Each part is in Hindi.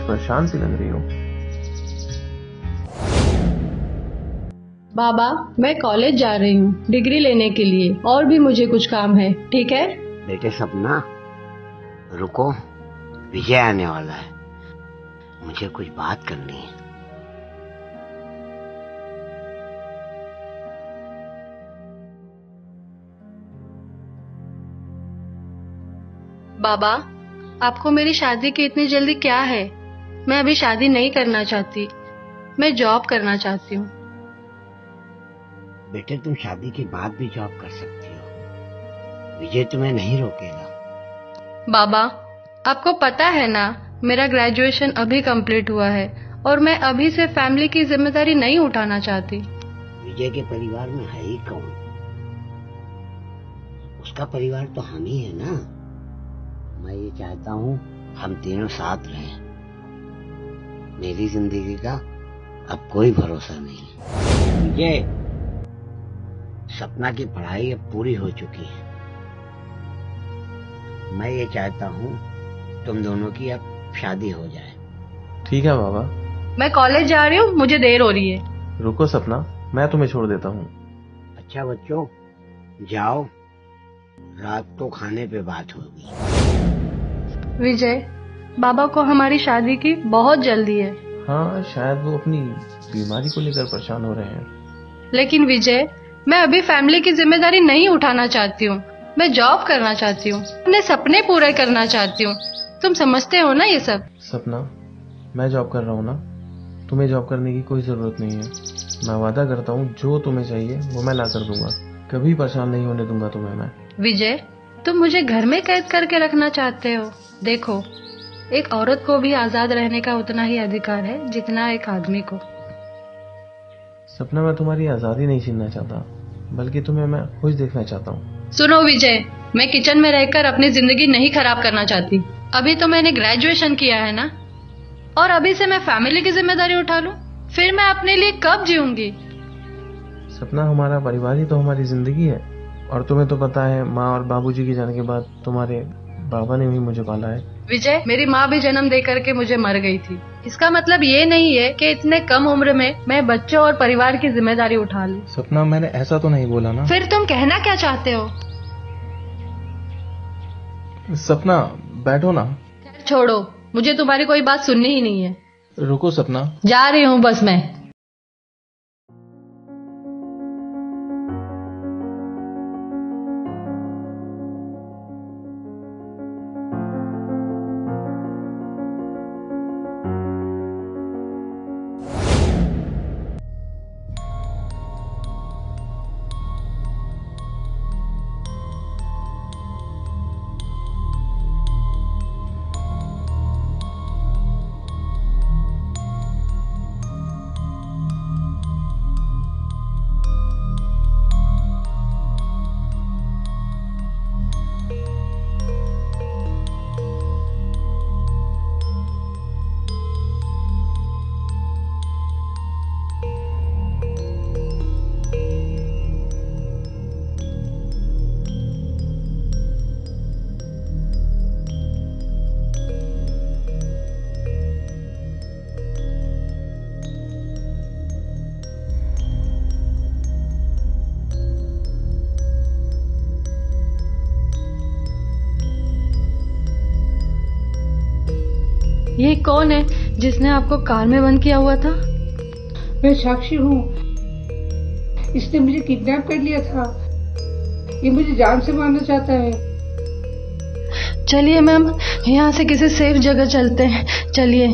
परेशान सी लग रही हो। बाबा, मैं कॉलेज जा रही हूँ डिग्री लेने के लिए, और भी मुझे कुछ काम है, ठीक है? बेटे सपना, रुको, विजय आने वाला है, मुझे कुछ बात करनी है। बाबा, आपको मेरी शादी की इतनी जल्दी क्या है? मैं अभी शादी नहीं करना चाहती, मैं जॉब करना चाहती हूँ। बेटे तुम शादी के बाद भी जॉब कर सकती हो, विजय तुम्हें नहीं रोकेगा। बाबा, आपको पता है ना, मेरा ग्रेजुएशन अभी कंप्लीट हुआ है और मैं अभी से फैमिली की जिम्मेदारी नहीं उठाना चाहती। विजय के परिवार में है ही कौन? उसका परिवार तो हम ही है ना। मैं ये चाहता हूँ हम तीनों साथ रहें। मेरी जिंदगी का अब कोई भरोसा नहीं। विजय, सपना की पढ़ाई अब पूरी हो चुकी है। मैं ये चाहता हूँ तुम दोनों की अब शादी हो जाए। ठीक है बाबा। मैं कॉलेज जा रही हूँ, मुझे देर हो रही है। रुको सपना, मैं तुम्हें छोड़ देता हूँ। अच्छा बच्चों, जाओ, रात को खाने पे बात होगी। विजय, बाबा को हमारी शादी की बहुत जल्दी है। हाँ, शायद वो अपनी बीमारी को लेकर परेशान हो रहे हैं। लेकिन विजय, मैं अभी फैमिली की जिम्मेदारी नहीं उठाना चाहती हूँ, मैं जॉब करना चाहती हूँ, अपने सपने पूरे करना चाहती हूँ। तुम समझते हो ना ये सब? सपना, मैं जॉब कर रहा हूँ ना, तुम्हें जॉब करने की कोई जरूरत नहीं है। मैं वादा करता हूँ जो तुम्हें चाहिए वो मैं ला कर दूंगा, कभी परेशान नहीं होने दूंगा तुम्हें मैं। विजय, तुम मुझे घर में कैद करके रखना चाहते हो। देखो, एक औरत को भी आजाद रहने का उतना ही अधिकार है जितना एक आदमी को। सपना, मैं तुम्हारी आजादी नहीं छीनना चाहता, बल्कि तुम्हें मैं खुश देखना चाहता हूँ। सुनो विजय, मैं किचन में रहकर अपनी जिंदगी नहीं खराब करना चाहती। अभी तो मैंने ग्रेजुएशन किया है ना, और अभी से मैं फैमिली की जिम्मेदारी उठा लूं, फिर मैं अपने लिए कब जीऊंगी? सपना, हमारा परिवार ही तो हमारी जिंदगी है, और तुम्हें तो पता है माँ और बाबूजी के जाने के बाद तुम्हारे बाबा ने भी मुझे पाला है। विजय, मेरी माँ भी जन्म दे करके मुझे मर गई थी। इसका मतलब ये नहीं है कि इतने कम उम्र में मैं बच्चों और परिवार की जिम्मेदारी उठा लूं। सपना, मैंने ऐसा तो नहीं बोला ना। फिर तुम कहना क्या चाहते हो? सपना, बैठो ना। छोड़ो, मुझे तुम्हारी कोई बात सुननी ही नहीं है। रुको सपना, जा रही हूँ बस मैं। ये कौन है जिसने आपको कार में बंद किया हुआ था? मैं साक्षी हूँ। इसने मुझे किडनैप कर लिया था। ये मुझे जान से मारना चाहता है। चलिए मैम, यहाँ से किसी सेफ जगह चलते हैं, चलिए।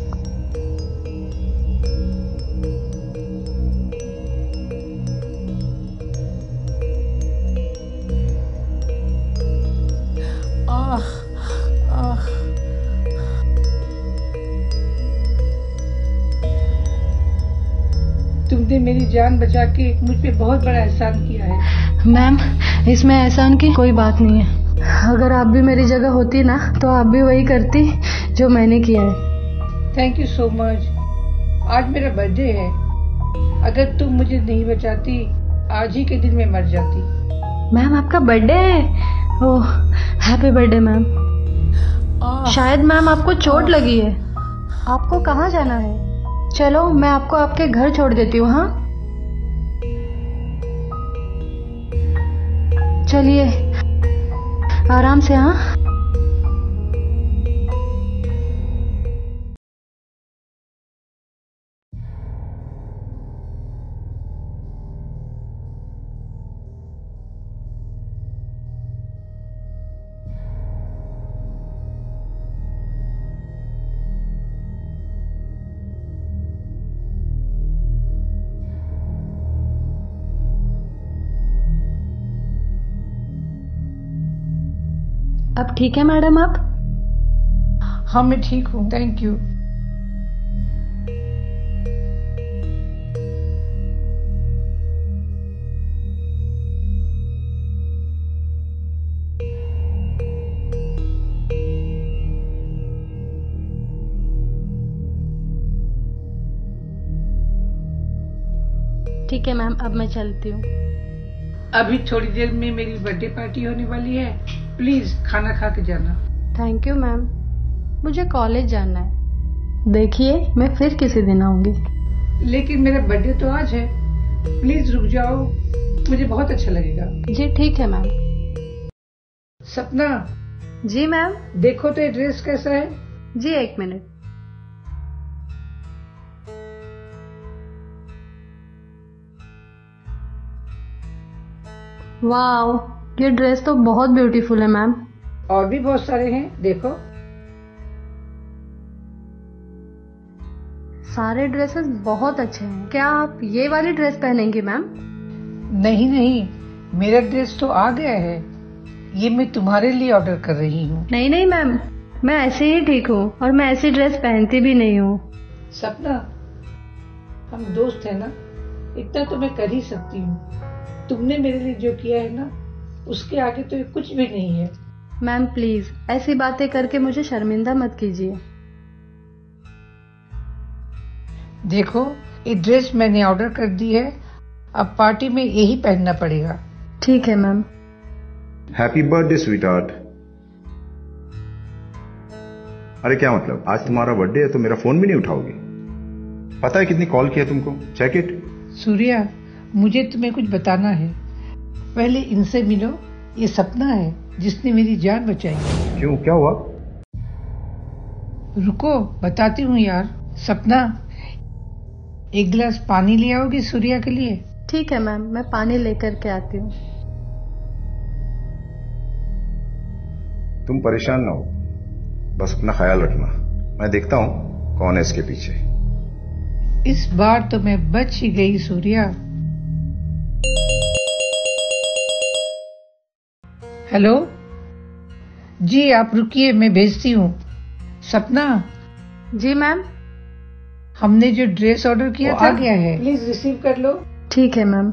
तुमने मेरी जान बचा के मुझ पे बहुत बड़ा एहसान किया है। मैम, इसमें एहसान की कोई बात नहीं है। अगर आप भी मेरी जगह होती ना, तो आप भी वही करती जो मैंने किया है। Thank you so much. आज मेरा बर्थडे है। अगर तुम मुझे नहीं बचाती, आज ही के दिन मैं मर जाती। मैम, आपका बर्थडे है? Oh, happy birthday ma'am. शायद मैम आपको चोट लगी है। आपको कहाँ जाना है? चलो मैं आपको आपके घर छोड़ देती हूँ। हाँ चलिए आराम से। हाँ अब ठीक है मैडम आप? हाँ मैं ठीक हूँ, थैंक यू। ठीक है मैम, अब मैं चलती हूँ। अभी थोड़ी देर में मेरी बर्थडे पार्टी होने वाली है, प्लीज खाना खा के जाना। थैंक यू मैम, मुझे कॉलेज जाना है। देखिए मैं फिर किसी दिन आऊंगी। लेकिन मेरा बर्थडे तो आज है, प्लीज रुक जाओ, मुझे बहुत अच्छा लगेगा। जी ठीक है मैम। सपना। जी मैम। देखो तो ये ड्रेस कैसा है? जी एक मिनट। वाओ, ये ड्रेस तो बहुत ब्यूटीफुल है मैम। और भी बहुत सारे हैं, देखो। सारे ड्रेसेस बहुत अच्छे हैं। क्या आप ये वाली ड्रेस पहनेंगी मैम? नहीं नहीं, मेरा ड्रेस तो आ गया है, ये मैं तुम्हारे लिए ऑर्डर कर रही हूँ। नहीं नहीं मैम, मैं ऐसे ही ठीक हूँ और मैं ऐसी ड्रेस पहनती भी नहीं हूँ। सपना, हम दोस्त हैं ना, इतना तो मैं कर ही सकती हूँ। तुमने मेरे लिए जो किया है ना, उसके आगे तो ये कुछ भी नहीं है। मैम प्लीज ऐसी बातें करके मुझे शर्मिंदा मत कीजिए। देखो, ये ड्रेस मैंने ऑर्डर कर दी है, अब पार्टी में यही पहनना पड़ेगा। ठीक है मैम। Happy birthday sweetheart. अरे क्या मतलब, आज तुम्हारा बर्थडे है तो मेरा फोन भी नहीं उठाओगी? पता है कितनी कॉल किया तुमको, चेक इट। सूर्या, मुझे तुम्हें कुछ बताना है, पहले इनसे मिलो। ये सपना है जिसने मेरी जान बचाई। क्यों, क्या हुआ? रुको बताती हूँ यार। सपना, एक गिलास पानी ले आओगी सूर्या के लिए? ठीक है मैम, मैं पानी लेकर के आती हूँ। तुम परेशान ना हो, बस अपना ख्याल रखना। मैं देखता हूँ कौन है इसके पीछे। इस बार तो मैं बच ही गई सूर्या। हेलो जी, आप रुकिए, मैं भेजती हूँ। सपना। जी मैम। हमने जो ड्रेस ऑर्डर किया था आ गया है, प्लीज रिसीव कर लो। ठीक है मैम।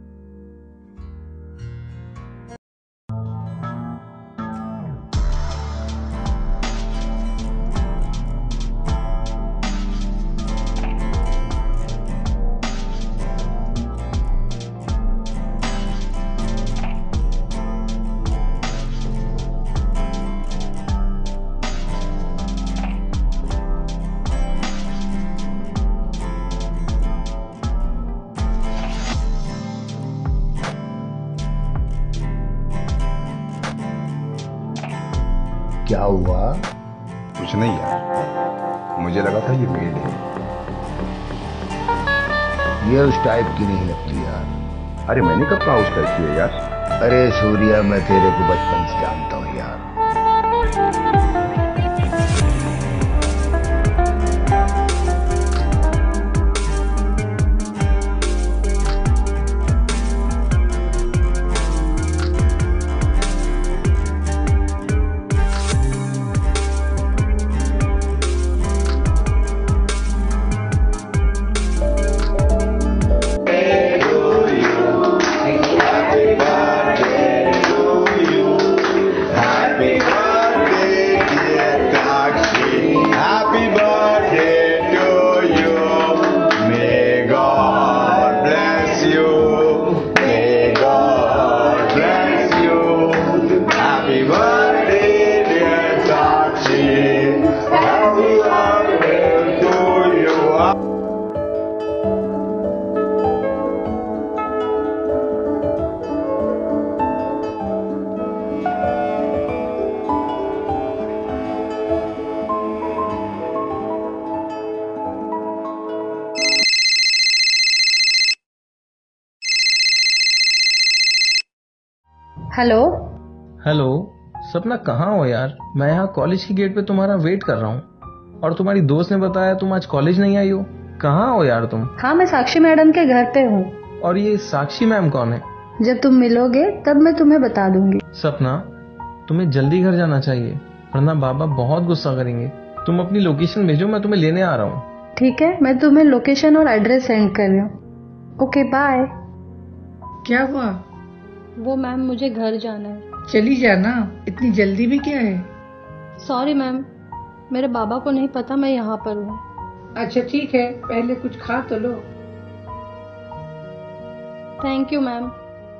क्या हुआ? कुछ नहीं यार, मुझे लगा था ये मेड है। ये उस टाइप की नहीं लगती यार। अरे मैंने कब कहा उस टाइप की है यार? अरे सूर्या, मैं तेरे को बचपन से जानता हूँ यार। हेलो। हेलो सपना, कहाँ हो यार? मैं यहाँ कॉलेज की गेट पे तुम्हारा वेट कर रहा हूँ और तुम्हारी दोस्त ने बताया तुम आज कॉलेज नहीं आई हो। कहाँ हो यार तुम? हाँ, मैं साक्षी मैडम के घर पे हूँ। और ये साक्षी मैम कौन है? जब तुम मिलोगे तब मैं तुम्हें बता दूंगी। सपना, तुम्हें जल्दी घर जाना चाहिए वरना बाबा बहुत गुस्सा करेंगे। तुम अपनी लोकेशन भेजो, मैं तुम्हें लेने आ रहा हूँ। ठीक है, मैं तुम्हें लोकेशन और एड्रेस सेंड कर रही हूँ। Okay bye. क्या हुआ? वो मैम, मुझे घर जाना है। चली जाना, इतनी जल्दी में क्या है? सॉरी मैम, मेरे बाबा को नहीं पता मैं यहाँ पर हूँ। अच्छा ठीक है, पहले कुछ खा तो लो। Thank you ma'am.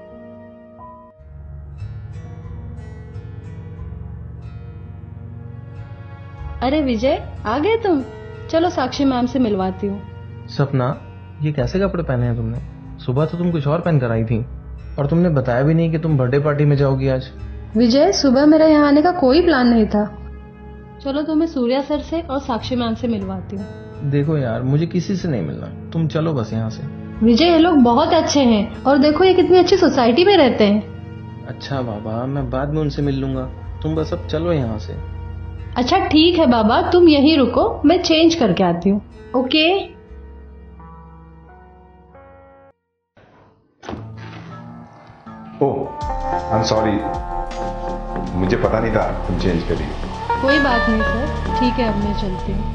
अरे विजय, आ गए तुम? चलो साक्षी मैम से मिलवाती हूँ। सपना, ये कैसे कपड़े पहने हैं तुमने? सुबह तो तुम कुछ और पहन कर आई थी और तुमने बताया भी नहीं कि तुम बर्थडे पार्टी में जाओगी आज। विजय, सुबह मेरा यहाँ आने का कोई प्लान नहीं था। चलो तुम्हें सूर्या सर से और साक्षी मैम से मिलवाती हूँ। देखो यार, मुझे किसी से नहीं मिलना, तुम चलो बस यहाँ से। विजय, ये लोग बहुत अच्छे हैं और देखो ये कितनी अच्छी सोसाइटी में रहते हैं। अच्छा बाबा, मैं बाद में उनसे मिल लूंगा, तुम बस अब चलो यहाँ से। अच्छा ठीक है बाबा, तुम यहीं रुको, मैं चेंज करके आती हूँ। Okay. Oh I am sorry, मुझे पता नहीं था तुम चेंज करी। कोई बात नहीं सर, ठीक है अब मैं चलती हूँ।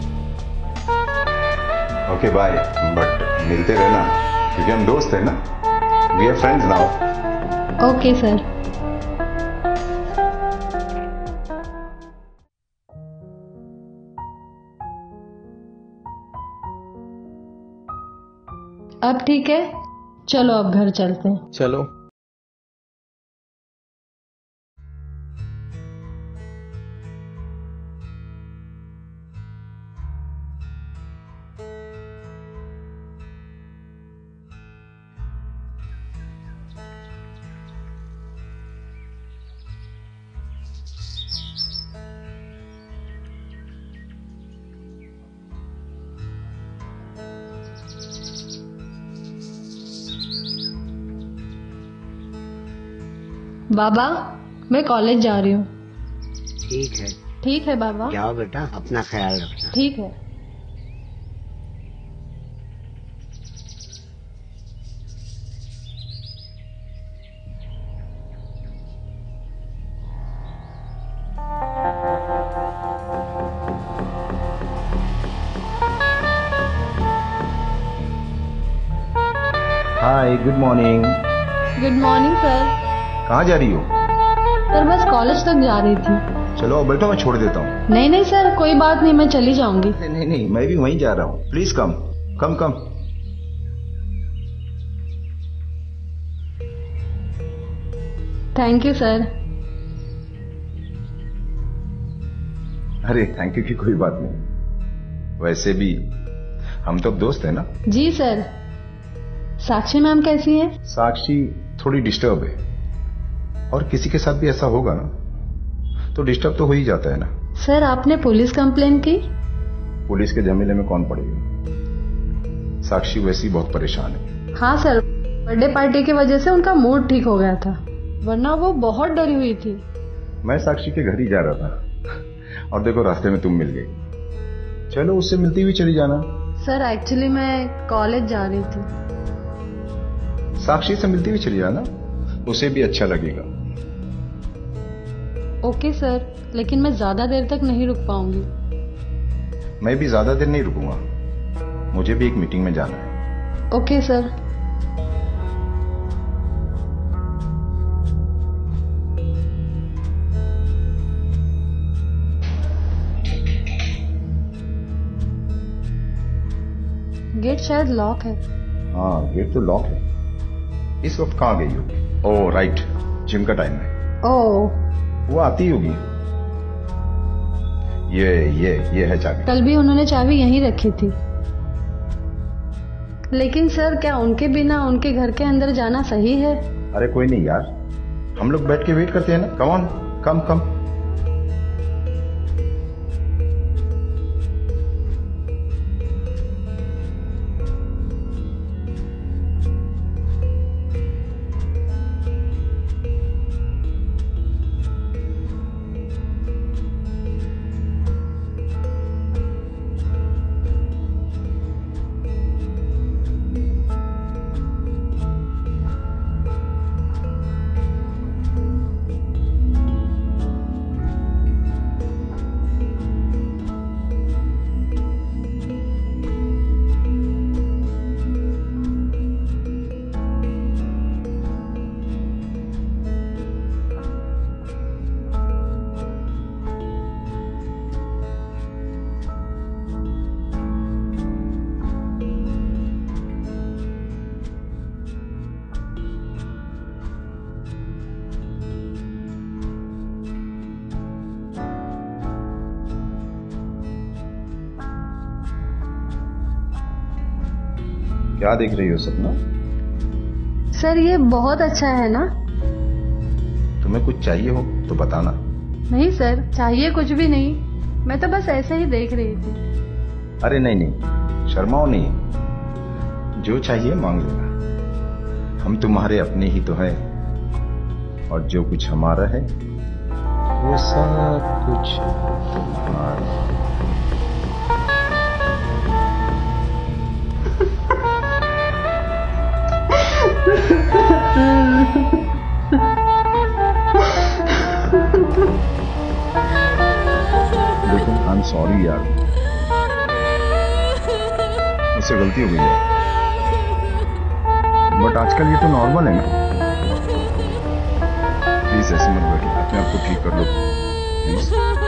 ओके बाय, बट मिलते रहना क्योंकि हम दोस्त हैं ना। We are friends now. Okay sir. अब ठीक है, चलो अब घर चलते हैं। चलो। बाबा, मैं कॉलेज जा रही हूँ। ठीक है, ठीक है बाबा। जाओ बेटा, अपना ख्याल रखना। ठीक है। Hi, good morning. Good morning sir. कहाँ जा रही हो? सर बस कॉलेज तक जा रही थी। चलो अब बैठो, मैं छोड़ देता हूँ। नहीं नहीं सर, कोई बात नहीं, मैं चली जाऊंगी। नहीं नहीं, मैं भी वहीं जा रहा हूँ। Please come come come. Thank you sir. अरे थैंक यू की कोई बात नहीं, वैसे भी हम तो अब दोस्त हैं ना। जी सर। साक्षी मैम कैसी हैं? साक्षी थोड़ी डिस्टर्ब है और किसी के साथ भी ऐसा होगा ना तो डिस्टर्ब तो हो ही जाता है ना। सर आपने पुलिस कंप्लेन की? पुलिस के झमेले में कौन पड़ेगा? साक्षी वैसी बहुत परेशान है। हाँ सर, बर्थडे पार्टी की वजह से उनका मूड ठीक हो गया था, वरना वो बहुत डरी हुई थी। मैं साक्षी के घर ही जा रहा था और देखो रास्ते में तुम मिल गई। चलो उससे मिलती हुई चली जाना। सर एक्चुअली मैं कॉलेज जा रही थी। साक्षी से मिलती हुई चली जाना, उसे भी अच्छा लगेगा। ओके सर, लेकिन मैं ज्यादा देर तक नहीं रुक पाऊंगी। मैं भी ज्यादा देर नहीं रुकूंगा, मुझे भी एक मीटिंग में जाना है। Okay sir. गेट शायद लॉक है। हाँ गेट तो लॉक है। इस वक्त कहाँ गई होगी? ओह राइट, जिम का टाइम है। ओह, वो आती होगी। ये है चाबी। कल भी उन्होंने चाबी यहीं रखी थी। लेकिन सर क्या उनके बिना उनके घर के अंदर जाना सही है? अरे कोई नहीं यार, हम लोग बैठ के वेट करते हैं ना। Come on, come come. क्या देख रही हो सपना? सर ये बहुत अच्छा है ना? तुम्हें कुछ चाहिए हो तो बताना। नहीं सर, चाहिए कुछ भी नहीं, मैं तो बस ऐसे ही देख रही थी। अरे नहीं, शर्माओ नहीं, जो चाहिए मांग लेना। हम तुम्हारे अपने ही तो हैं, और जो कुछ हमारा है वो सब कुछ तुम्हारा। देखो, आई एम सॉरी यार, मुझसे गलती हो गई है, बट आजकल ये तो नॉर्मल है ना। प्लीज ऐसे मत बैठो, अपने आप को ठीक कर लो प्लीज।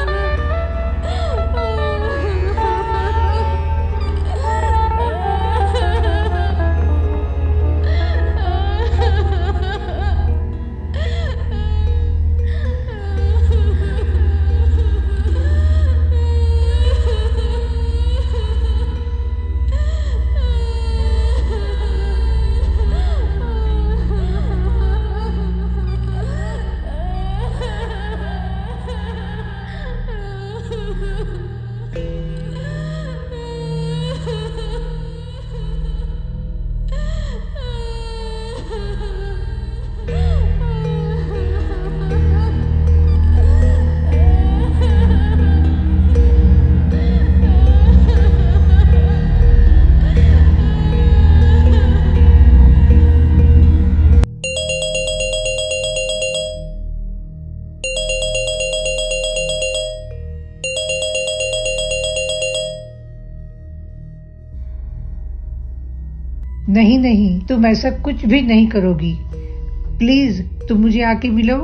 नहीं नहीं, तुम ऐसा कुछ भी नहीं करोगी। प्लीज तुम मुझे आके मिलो।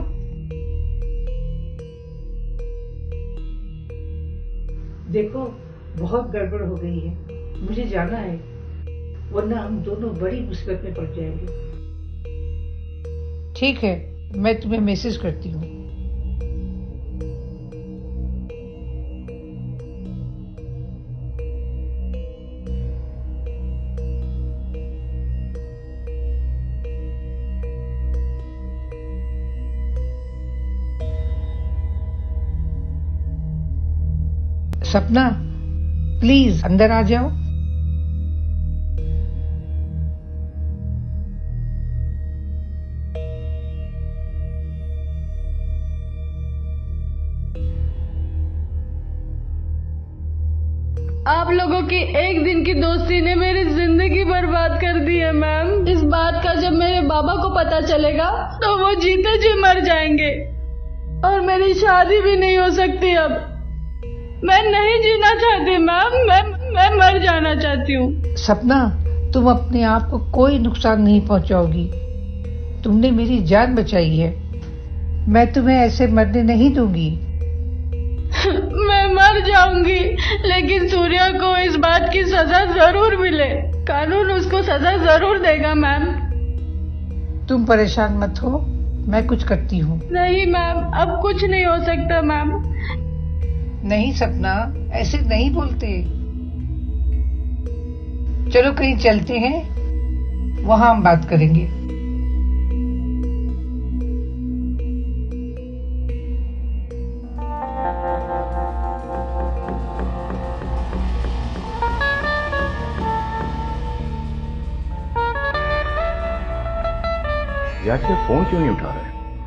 देखो, बहुत गड़बड़ हो गई है, मुझे जाना है, वरना हम दोनों बड़ी मुसीबत में पड़ जाएंगे। ठीक है, मैं तुम्हें मैसेज करती हूँ। सपना, प्लीज अंदर आ जाओ। आप लोगों की एक दिन की दोस्ती ने मेरी जिंदगी बर्बाद कर दी है मैम। इस बात का जब मेरे बाबा को पता चलेगा तो वो जीते जी मर जाएंगे, और मेरी शादी भी नहीं हो सकती अब। मैं नहीं जीना चाहती मैम, मैं मर जाना चाहती हूँ। सपना, तुम अपने आप को कोई नुकसान नहीं पहुंचाओगी। तुमने मेरी जान बचाई है, मैं तुम्हें ऐसे मरने नहीं दूंगी। मैं मर जाऊंगी, लेकिन सूर्या को इस बात की सजा जरूर मिले। कानून उसको सजा जरूर देगा मैम। तुम परेशान मत हो, मैं कुछ करती हूँ। नहीं मैम, अब कुछ नहीं हो सकता मैम। नहीं सपना, ऐसे नहीं बोलते। चलो कहीं चलते हैं, वहां हम बात करेंगे। यार, ये फोन क्यों नहीं उठा रहे?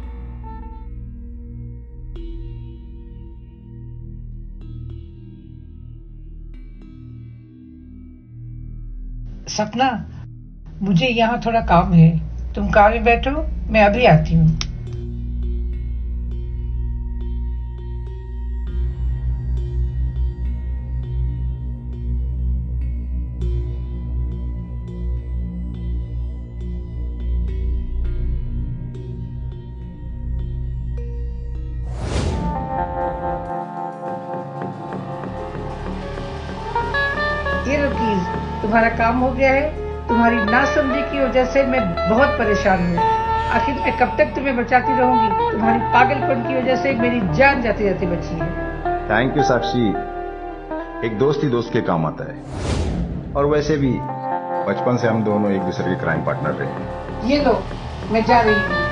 सपना, मुझे यहाँ थोड़ा काम है, तुम कार में बैठो, मैं अभी आती हूँ। ये लो कीज, तुम्हारा काम हो गया है। तुम्हारी नासमझी की वजह से मैं बहुत परेशान हूँ। आखिर मैं कब तक तुम्हें बचाती रहूंगी? तुम्हारी पागलपन की वजह से मेरी जान जाते जाते बची है। थैंक यू साक्षी, एक दोस्त ही दोस्त के काम आता है। और वैसे भी बचपन से हम दोनों एक दूसरे के क्राइम पार्टनर रहे हैं। ये लो, मैं जा रही हूँ।